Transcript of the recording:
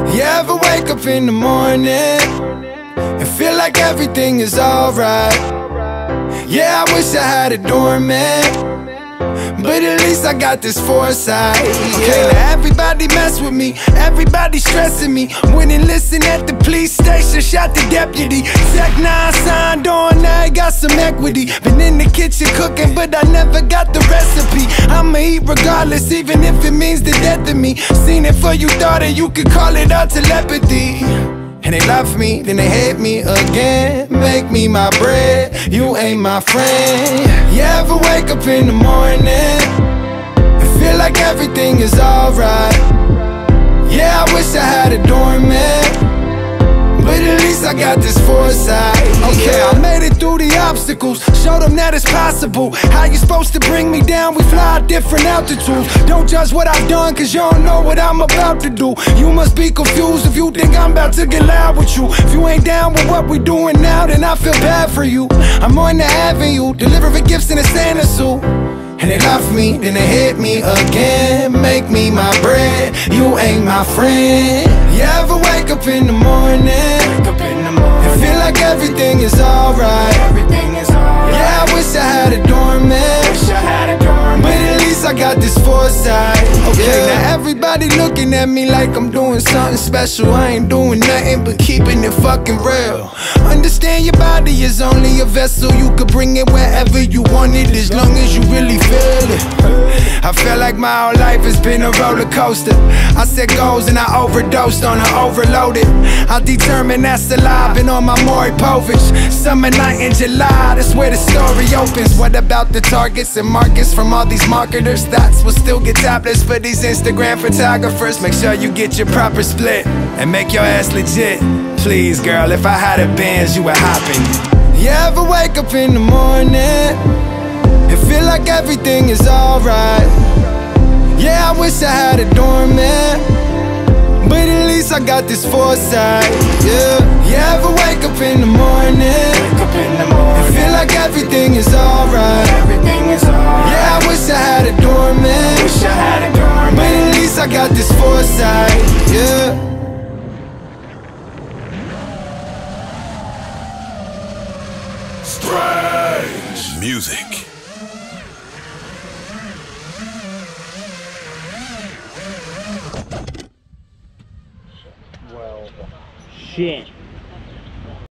You ever wake up in the morning and feel like everything is alright? Yeah, I wish I had a doormat, but at least I got this foresight. Okay, now everybody mess with me, everybody stressing me. Wouldn't listen at the police station, shot the deputy. Tech 9 signed on, now I got some equity. Been in the kitchen cooking, but I never got the recipe. I'ma eat regardless, even if it means the death of me. Seen it for you, thought it, you could call it our telepathy. And they love me, then they hate me again. Make me my bread, you ain't my friend. You ever wake up in the morning and feel like everything is alright? Yeah, I wish I had a doormat, but at least I got this foresight. Okay, I made it through the obstacles, showed them that it's possible. How you supposed to bring me down? We fly at different altitudes. Don't judge what I've done, cause you don't know what I'm about to do. You must be confused if you think I'm about to get loud with you. If you ain't down with what we doing now, then I feel bad for you. I'm on the avenue, delivering gifts in a Santa suit. And they love me, then they hate me again. Make me my bread, you ain't my friend. You ever wake up in the morning and feel like everything is alright? Yeah, I wish I had a doormat, but at least I got this foresight. Okay, now everybody looking at me like I'm doing something special. I ain't doing nothing but keeping it fucking real. Understand your body is only a vessel. You could bring it wherever you want it, as long as you really feel it. I feel like my whole life has been a roller coaster. I set goals and I overdosed on her, overloaded. I'm determined, that's the lie. Been on my Maury Povich. Summer night in July, that's where the story opens. What about the targets and markets from all these marketers? Thoughts will still get topless for these Instagram photographers. Make sure you get your proper split and make your ass legit. Please, girl, if I had a Benz, you would hop in. You ever wake up in the morning and feel like everything is alright? Yeah, I wish I had a doormat, but at least I got this foresight. Yeah, you ever wake up in the morning and feel like everything is alright? Yeah, I wish I had a doormat, but at least I got this foresight. Yeah. Strange music. Well, shit.